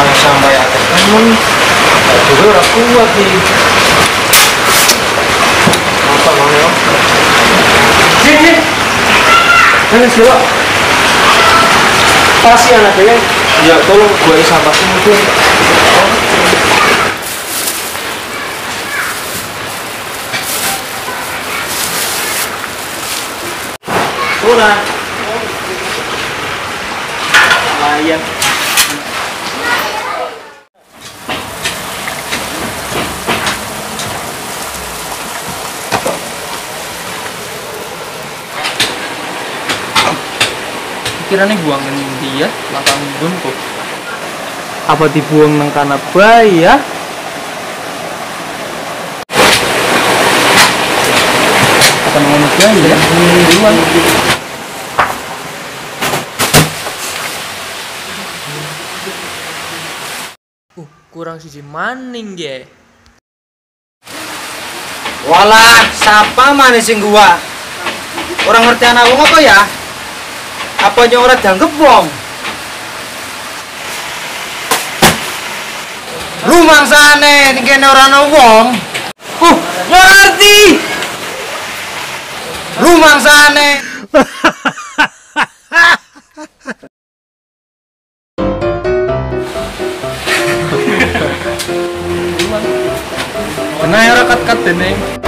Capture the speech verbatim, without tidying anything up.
sampai akeh temen. Dulu ora kuat iki. Apa mang yo? Sini. Mana sih, Pak? Pasti anaknya. Ya tolong buain sampah semua. Kurang. Lumayan. Kiranya buangin dia langkah ngundun kok. Apa dibuang nang kana bayi ya? Apa ngono bayi ya? Buang. Uh, kurang siji maning ge. Walah, siapa mana sing gua? Orang ngerti anak wong apa ya? Apa yang orang dianggap wong? Lu mangsane ning kene ora ana wong. Uh, ngerti. Lu mangsane. Kena ora kat-kat dene.